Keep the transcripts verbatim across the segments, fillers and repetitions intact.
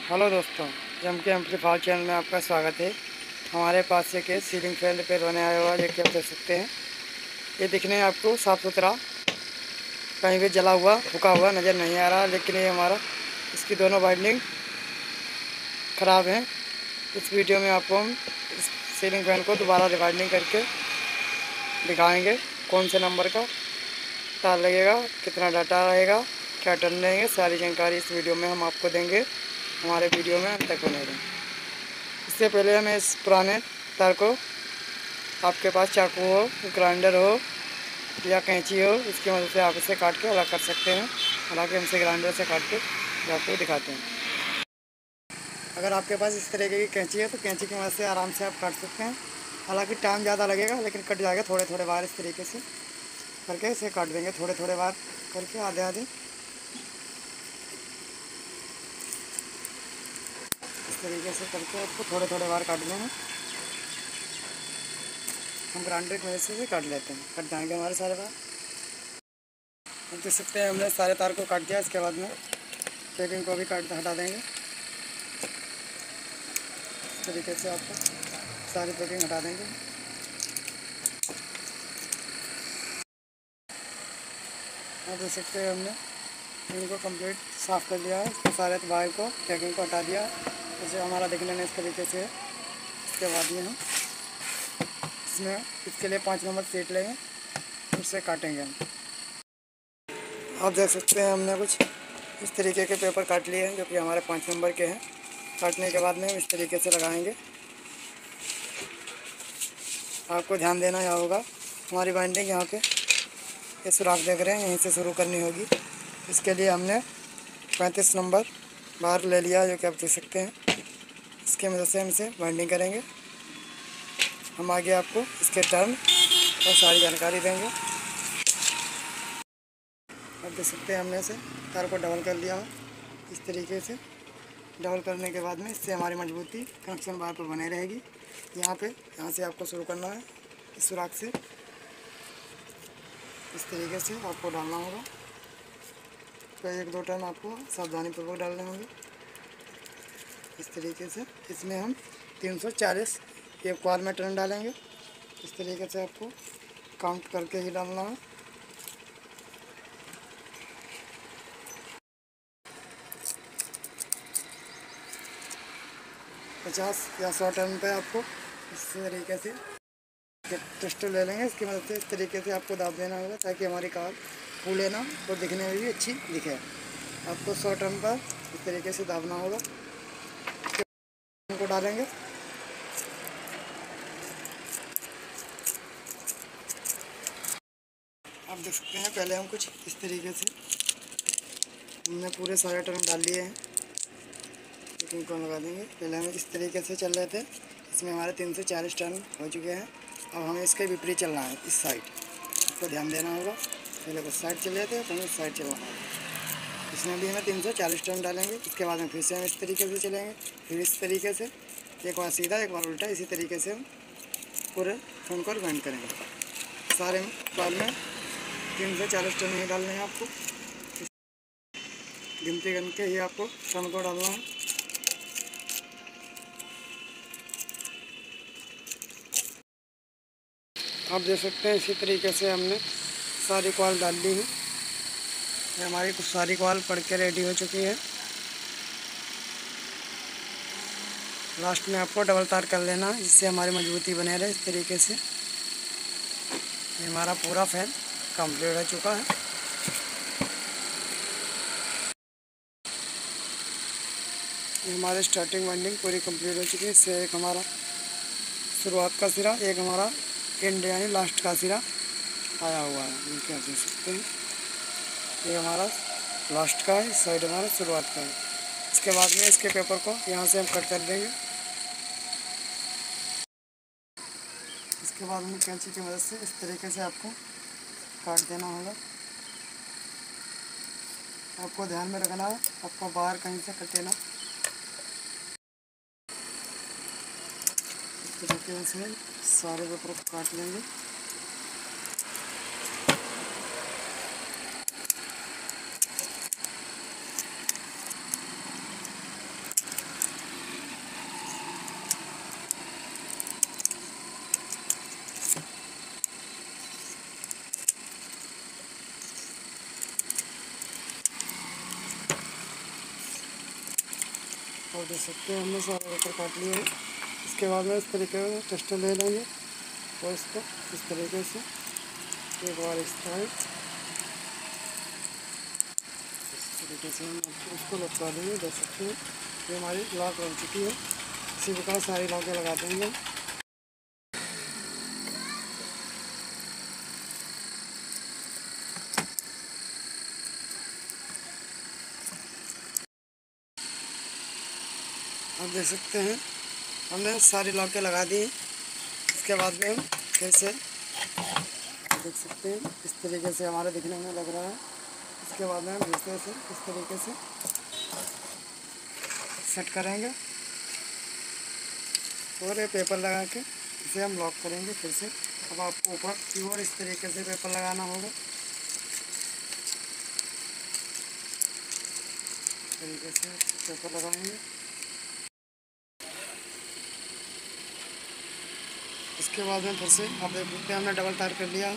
Hello दोस्तों, M के amplifier channel में आपका स्वागत है। हमारे पास एक सीलिंग फैन रिपेयर होने आया हुआ है, जो कि आप देख सकते हैं। ये दिखने में आपको साफ़ सुथरा, कहीं भी जला हुआ फूका हुआ नज़र नहीं आ रहा, लेकिन ये हमारा इसकी दोनों वाइंडिंग ख़राब हैं। इस वीडियो में आपको हम इस सीलिंग फैन को दोबारा रिवाइंडिंग करके दिखाएंगे कौन से नंबर का तार लगेगा, कितना डाटा रहेगा, क्या टर्न रहेंगे, सारी जानकारी इस वीडियो में हम आपको देंगे। हमारे वीडियो में अंत तक बने रहें। इससे पहले हमें इस पुराने तार को, आपके पास चाकू हो, ग्राइंडर हो या कैंची हो, इसकी मदद से आप इसे काट के अलग कर सकते हैं। हालांकि हम इसे ग्राइंडर से काट के आपको दिखाते हैं। अगर आपके पास इस तरीके की कैंची है तो कैंची की मदद से आराम से आप काट सकते हैं। हालांकि टाइम ज़्यादा लगेगा, लेकिन कट जाएगा। थोड़े थोड़े बार इस तरीके से करके इसे काट देंगे, थोड़े थोड़े बार करके, आधे आधे इस तरीके से करके आपको थोड़े थोड़े बार काटने हैं। हम ग्राइंडर की वजह से काट लेते हैं, कट जाएंगे हमारे सारे बार। हम देख सकते हैं हमने सारे तार को काट दिया। इसके बाद में पैकिंग को भी काट हटा देंगे। इस तरीके से आपको सारी पैकिंग हटा देंगे। आप देख सकते हैं हमने इनको कंप्लीट साफ़ कर लिया है। इसके सारे वायर को, पैकिंग को हटा दिया, जैसे हमारा दिखने में इस तरीके से है। इसके बाद में हम इसमें इसके लिए पाँच नंबर सीट लेंगे, उससे काटेंगे हम। आप देख सकते हैं हमने कुछ इस तरीके के पेपर काट लिए हैं, जो कि हमारे पाँच नंबर के हैं। काटने के बाद में हम इस तरीके से लगाएंगे। आपको ध्यान देना यहाँ होगा, हमारी बाइंडिंग यहाँ पे ये सुराख देख रहे हैं, यहीं से शुरू करनी होगी। इसके लिए हमने पैंतीस नंबर बार ले लिया, जो कि आप देख सकते हैं। इसके मदद से हम इसे बाइंडिंग करेंगे। हम आगे आपको इसके टर्न और सारी जानकारी देंगे। आप देख सकते हैं हमने इसे तार को डबल कर लिया हो इस तरीके से। डबल करने के बाद में इससे हमारी मजबूती कनेक्शन बार पर बने रहेगी। यहाँ पे यहाँ से आपको शुरू करना है, इस सुराख से इस तरीके से आपको डालना होगा। तो एक दो टर्न आपको सावधानीपूर्वक डालने होंगे इस तरीके से। इसमें हम तीन सौ चालीस एक बार में टर्न डालेंगे। इस तरीके से आपको काउंट करके ही डालना है। पचास या सौ टर्न पे आपको इस तरीके से टेस्टर ले लेंगे। इसकी मदद से इस तरीके से आपको दाब देना होगा, ताकि हमारी कार फूले ना और दिखने में भी अच्छी दिखे। आपको सौ टर्न पर इस तरीके से दाबना होगा। को डालेंगे। आप देख सकते हैं पहले हम कुछ इस तरीके से हमने पूरे सारे टर्न डाल लिए हैं। लेकिन को लगा देंगे। पहले हम इस तरीके से चल रहे थे, इसमें हमारे तीन सौ चालीस टर्न हो चुके हैं। अब हमें इसके विपरीत चलना है, इस साइड। इसको ध्यान देना होगा। पहले उस साइड चल रहे थे, तो हमें इस साइड चलना होगा। इसमें भी हमें तीन सौ चालीस टर्न डालेंगे। इसके बाद में फिर से हम इस तरीके से चलेंगे, फिर इस तरीके से, एक बार सीधा एक बार उल्टा। इसी तरीके से हम पूरे फोन को रिवाइंड करेंगे। सारे बार में तीन सौ चालीस टर्न ही डालने हैं आपको। गिनती करके ही आपको टर्न को डालना है। आप देख सकते हैं इसी तरीके से हमने सारी कॉल डाल ली है। ये हमारी कुछ सारी कॉल पढ़ के रेडी हो चुकी है। लास्ट में आपको डबल तार कर लेना है, जिससे हमारी मजबूती बने रहे। इस तरीके से ये हमारा पूरा फैन कंप्लीट हो चुका है। ये हमारी स्टार्टिंग वाइंडिंग पूरी कंप्लीट हो चुकी है। इससे एक हमारा शुरुआत का सिरा, एक हमारा एंड यानी लास्ट का सिरा आया हुआ है। ये क्या देख सकते हैं, ये हमारा लास्ट का है, इस साइड हमारा शुरुआत का है। इसके बाद में इसके पेपर को यहाँ से हम कट कर देंगे। इसके बाद में कैंची की मदद से इस तरीके से आपको काट देना होगा। आपको ध्यान में रखना है, आपको बाहर कहीं से कटे ना। इस तरीके से सारे पेपर को काट लेंगे। और देख सकते हैं हमने सारे पेपर काट लिए हैं। इसके बाद में इस तरीके का टेस्टर ले लेंगे और इसको इस तरीके से एक बार इस तरह इस तरीके से हम उसको लटका देंगे। देख सकते हैं ये हमारी लॉक बन चुकी है। इसी प्रकार सारी लॉकें लगा देंगे। आप देख सकते हैं हमने सारी लॉकें लगा दी। इसके बाद में हम फिर से देख सकते हैं इस तरीके से हमारे दिखने में लग रहा है। इसके बाद में हम दूसरे से इस तरीके से सेट करेंगे और ये पेपर लगा के इसे हम लॉक करेंगे फिर से। अब आपको ऊपर की ओर इस तरीके से पेपर लगाना होगा। इस तरीके से पेपर लगाएंगे। इसके बाद में फिर से आप देख सकते हैं हमने डबल टायर कर लिया।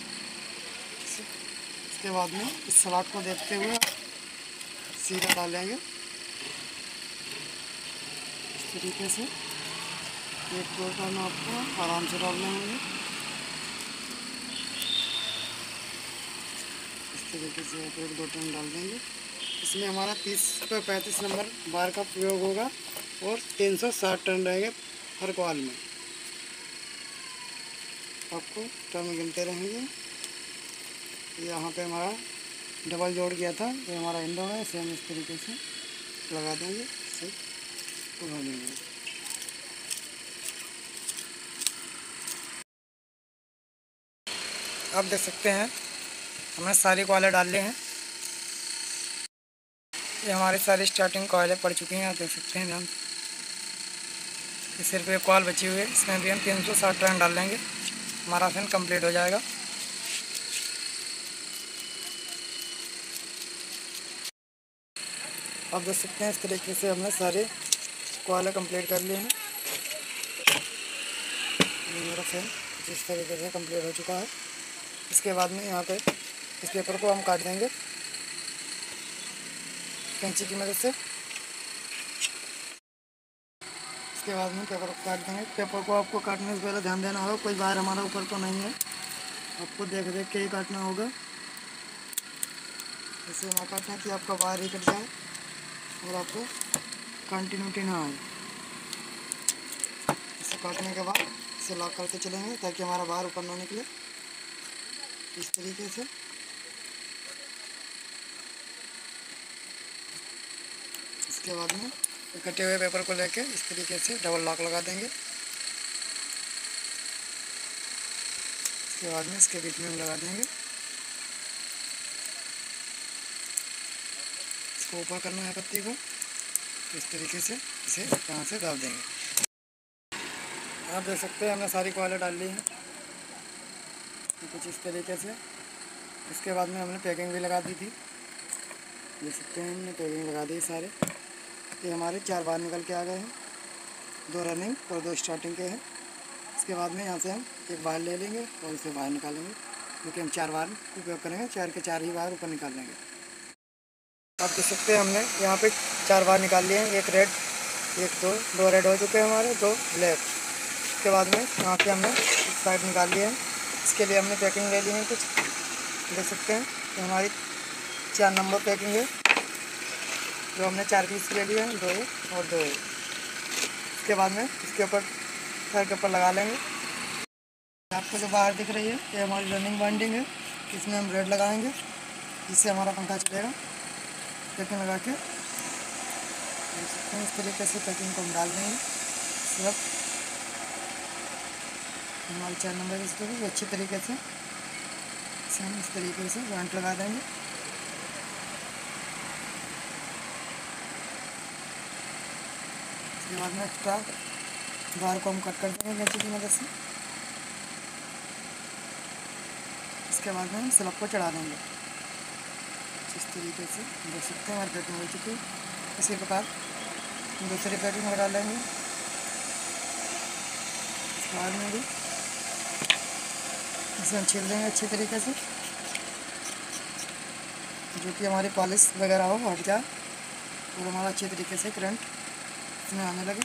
इसके बाद में इस सलाद को देखते हुए सीधा डालेंगे इस तरीके से। एक दो टाइम आपको आराम से डालना होगा। इस तरीके से आप एक दो टाइम डाल देंगे। इसमें हमारा तीस पे पैंतीस नंबर बार का प्रयोग होगा और तीन सौ साठ टन रहेंगे हर कॉल में। आपको टर्म गिनते रहेंगे। यहाँ पे हमारा डबल जोड़ गया था, ये हमारा इंडो है। इसे हम इस तरीके से लगा देंगे, इसे उठा देंगे। आप देख सकते हैं हमने सारी कॉयलें डाल ली हैं। ये हमारी सारी स्टार्टिंग कॉयलें पड़ चुकी हैं। आप देख सकते हैं ध्यान से। सिर्फ एक कॉल बची हुई है, इसमें भी हम तीन सौ साठ टन डाल देंगे, हमारा फैन कंप्लीट हो जाएगा। आप देख सकते हैं इस तरीके से हमने सारे कॉयलें कंप्लीट कर लिए हैं। मेरा फैन इस तरीके से कंप्लीट हो चुका है। इसके बाद में यहाँ पे इस पेपर को हम काट देंगे कैंची की मदद से। इसके बाद में पेपर को काट देंगे। पेपर को आपको काटने से पहले ध्यान देना होगा कोई बाहर हमारा ऊपर तो नहीं है, आपको देख देख के ही काटना होगा। ऐसे ना काटना कि आपका बाहर ही कट जाए और आपको कंटिन्यूटी ना आए। इसे काटने के बाद इसे लॉक करते चलेंगे ताकि हमारा बाहर ऊपर ना निकले। इस तरीके से इसके बाद में कटे हुए पेपर को लेके इस तरीके से डबल लॉक लगा देंगे। इसके बाद में इसके बीच में हम लगा देंगे। इसको ऊपर करना है पत्ती को, इस तरीके से इसे यहाँ से डाल देंगे। आप देख सकते हैं हमने सारी कॉयलें डाल ली हैं कुछ इस तरीके से। इसके बाद में हमने पैकिंग भी लगा दी थी। देख सकते हैं हमने पैकिंग लगा दी सारे। ये हमारे चार बार निकल के आ गए हैं, दो रनिंग और दो स्टार्टिंग के हैं। इसके बाद में यहाँ से हम एक बार ले लेंगे और इसे बाहर निकालेंगे, क्योंकि हम चार बार उपयोग करेंगे। चार के चार ही बार ऊपर निकाल लेंगे। आप देख सकते हैं हमने यहाँ पे चार बार निकाल लिए हैं। एक रेड, एक दो दो रेड हो चुके हैं हमारे, दो ब्लैक। इसके बाद में यहाँ पे हमने इस साइड निकाल लिए हैं। इसके लिए हमने पैकिंग ले ली है कुछ। देख सकते हैं ये हमारी चार नंबर पैकिंग है, जो हमने चार पीस ले लिए हैं, दो और दो। इसके बाद में इसके ऊपर सर के ऊपर लगा लेंगे। आपको जो बाहर दिख रही है ये हमारी रनिंग बाइंडिंग है। इसमें हम रेड लगाएंगे, जिससे हमारा पंखा चलेगा। पैकिंग लगा के देख सकते हैं इस तरीके से पैकिंग को हम डाल देंगे। सब हमारे चार नंबर इस तरीके अच्छी तरीके से इसे हम इस तरीके से जॉइंट लगा देंगे। इसके बाद में एक्स्ट्रा बार को हम कट कर देंगे कैंची की मदद से। इसके बाद में हम स्लैब को चढ़ा देंगे इस तरीके से। देख सकते हैं हमारी पैकिंग हो चुकी है। इसी प्रकार दूसरी पैकिंग लगा लेंगे। इसके बाद में भी इसे हम छील देंगे अच्छी तरीके से, जो कि हमारी पॉलिश वगैरह हो हट जाए और हमारा अच्छी तरीके से करंट इसमें आने लगे।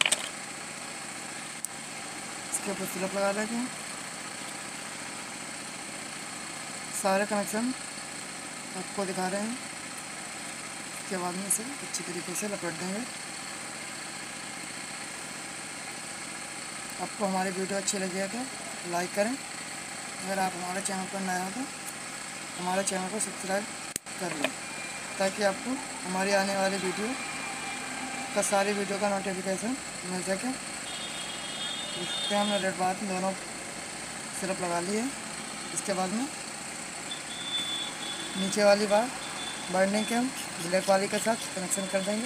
इसके ऊपर स्लिप लगा देते हैं। सारे कनेक्शन आपको दिखा रहे हैं। इसके बाद में इसे अच्छी तरीके से लपेट देंगे। आपको हमारी वीडियो अच्छी लगी है तो लाइक करें। अगर आप हमारे चैनल पर नए हो तो हमारे चैनल को सब्सक्राइब कर लें, ताकि आपको हमारी आने वाली वीडियो का सारी वीडियो का नोटिफिकेशन मिल सके। इसके हमने रेड बार दोनों सिर्फ लगा ली है। इसके बाद में नीचे वाली बार बाइंडिंग के हम ब्लैक वाली के साथ कनेक्शन कर देंगे।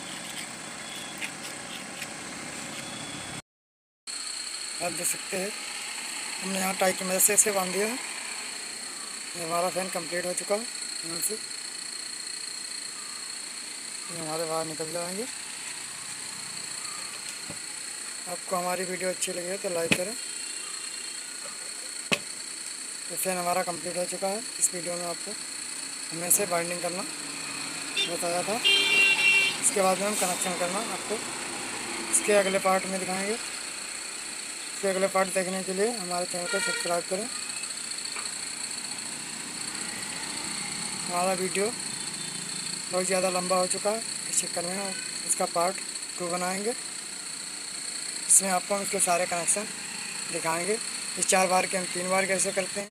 आप देख सकते हैं हमने यहाँ टाई की मदद से इसे बांध दिया है। ये हमारा फैन कंप्लीट हो चुका है। यहाँ से ये हमारे बाहर निकल जाएंगे। आपको हमारी वीडियो अच्छी लगी है तो लाइक करें। तो फैन हमारा कंप्लीट हो चुका है। इस वीडियो में आपको हमने से बाइंडिंग करना बताया था। इसके बाद में हम कनेक्शन करना आपको इसके अगले पार्ट में दिखाएंगे। इसके अगले पार्ट देखने के लिए हमारे चैनल को सब्सक्राइब करें। हमारा वीडियो बहुत ज़्यादा लंबा हो चुका है, इस चक्कर में इसका पार्ट टू बनाएंगे। इसमें आपको हम इसके सारे कनेक्शन दिखाएंगे। इस चार बार के हम तीन बार कैसे करते हैं।